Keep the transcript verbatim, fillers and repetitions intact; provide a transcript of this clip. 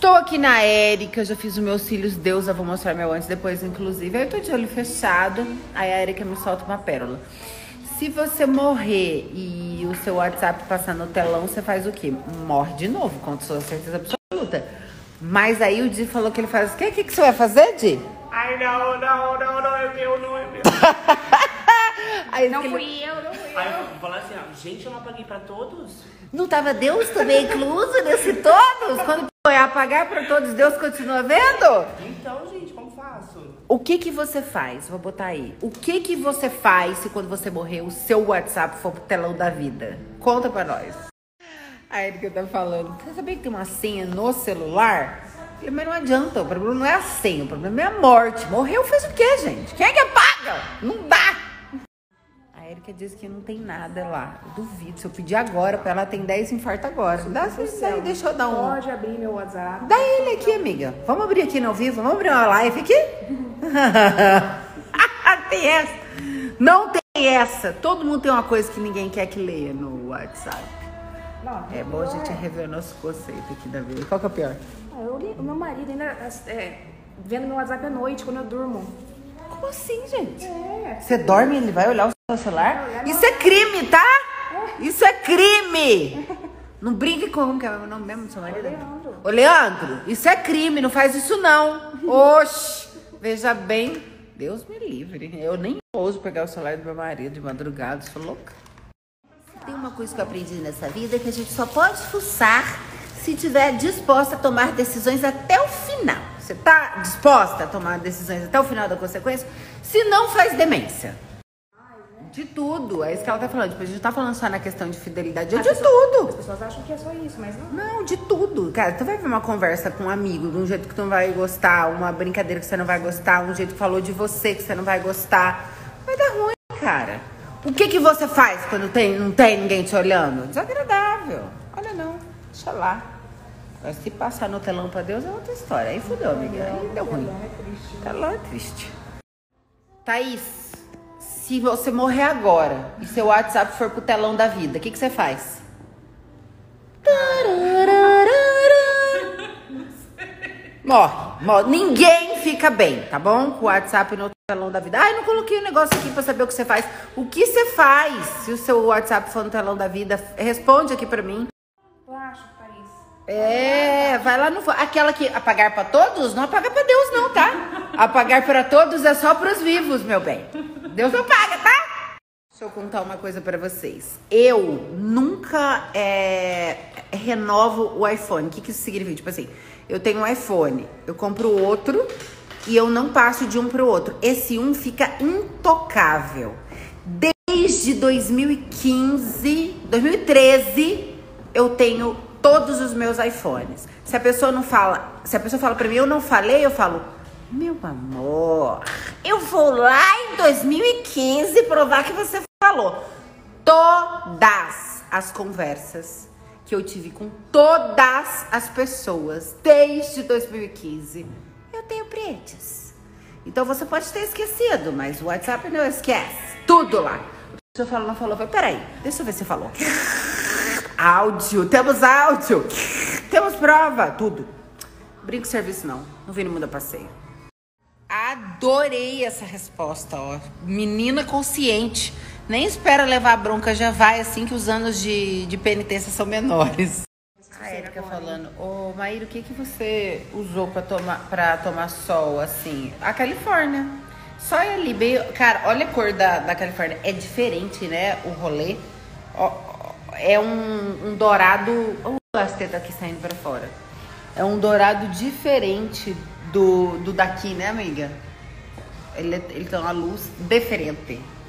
Estou aqui na Érica, eu já fiz os meus cílios, Deus, eu vou mostrar meu antes e depois, inclusive. Aí eu tô de olho fechado, aí a Érica me solta uma pérola. Se você morrer e o seu WhatsApp passar no telão, você faz o quê? Morre de novo, com sua certeza absoluta. Mas aí o Di falou que ele faz o quê? O que, que você vai fazer, Di? Ai, não, não, não, não é meu, não é meu. Aí Não ele... fui eu, não fui eu. Aí eu vou falar assim, ó, gente, eu não apaguei pra todos? Não tava Deus também incluso nesse todos? Quando foi apagar para todos, Deus continua vendo? Então, gente, como faço? O que que você faz? Vou botar aí. O que que você faz se quando você morrer o seu WhatsApp for pro telão da vida? Conta pra nós. A Erika tá falando. Você sabia que tem uma senha no celular? Eu falei, mas não adianta. O problema não é a senha. O problema é a morte. Morreu, fez o quê, gente? Quem é que apaga? Não dá. A Erika disse que não tem nada lá. Eu duvido. Se eu pedir agora pra ela, tem dez infartos agora. Dá isso aí, deixa eu dar um... Pode abrir meu WhatsApp. Dá ele aqui, amiga. Vamos abrir aqui no ao vivo? Vamos abrir uma live aqui? Tem essa. Não tem essa. Todo mundo tem uma coisa que ninguém quer que leia no WhatsApp. Não, É bom a gente é. rever nosso conceito aqui da vida. Qual que é o pior? Ah, eu li, o meu marido ainda é, vendo meu WhatsApp à noite, quando eu durmo. Como assim, gente? É. Você dorme e ele vai olhar o seu celular? Isso é crime, tá? Isso é crime! Não brinque com... Como que é o nome mesmo do seu marido? Leandro. Ô, Leandro, isso é crime, não faz isso não. Oxi, veja bem, Deus me livre. Eu nem ouso pegar o celular do meu marido de madrugada, sou louca. Tem uma coisa que eu aprendi nessa vida, que a gente só pode fuçar se estiver disposta a tomar decisões até o final. Você tá disposta a tomar decisões até o final da consequência? Se não, faz demência. De tudo, é isso que ela tá falando. Tipo, a gente não tá falando só na questão de fidelidade, é de tudo. As pessoas acham que é só isso, mas não. Não, de tudo. Cara, tu vai ver uma conversa com um amigo de um jeito que tu não vai gostar, uma brincadeira que você não vai gostar, um jeito que falou de você que você não vai gostar. Vai dar ruim, cara. O que que você faz quando tem, não tem ninguém te olhando? Desagradável. Olha não, deixa lá. Mas se passar no telão pra Deus é outra história. Aí fudeu, amiga. Aí deu ruim. Telão é triste. Thaís, se você morrer agora e seu WhatsApp for pro telão da vida, o que que você faz? Morre, morre. Ninguém fica bem, tá bom? Com o WhatsApp no telão da vida. Ai, não coloquei o negócio aqui pra saber o que você faz. O que você faz se o seu WhatsApp for no telão da vida? Responde aqui pra mim. Eu acho, Thaís. É, vai lá no... Aquela que apagar pra todos, não apaga pra Deus não, tá? Apagar pra todos é só pros vivos, meu bem. Deus não paga, tá? Deixa eu contar uma coisa pra vocês. Eu nunca é, renovo o iPhone. O que que isso significa? Tipo assim, eu tenho um iPhone, eu compro outro e eu não passo de um pro outro. Esse um fica intocável. Desde dois mil e quinze, dois mil e treze, eu tenho todos os meus iPhones. Se a pessoa não fala, se a pessoa fala pra mim, eu não falei, eu falo, meu amor, eu vou lá em dois mil e quinze provar que você falou. Todas as conversas que eu tive com todas as pessoas desde dois mil e quinze, eu tenho prints. Então você pode ter esquecido, mas o WhatsApp não esquece. Tudo lá. A pessoa falou, não falou, vai, peraí, deixa eu ver se falou. Áudio, temos áudio, temos prova, tudo. Brinco serviço não, não vim no mundo a passeio. Adorei essa resposta, ó. Menina consciente. Nem espera levar a bronca, já vai assim que os anos de, de penitência são menores. A Erika falando, ô Maíra, o que que você usou pra tomar, pra tomar sol, assim? A Califórnia. Só é ali, bem... Cara, olha a cor da, da Califórnia. É diferente, né, o rolê. Ó, é um, um dourado... Olha as tetas aqui saindo pra fora. É um dourado diferente do, do daqui, né, amiga? Ele, ele tem uma luz diferente.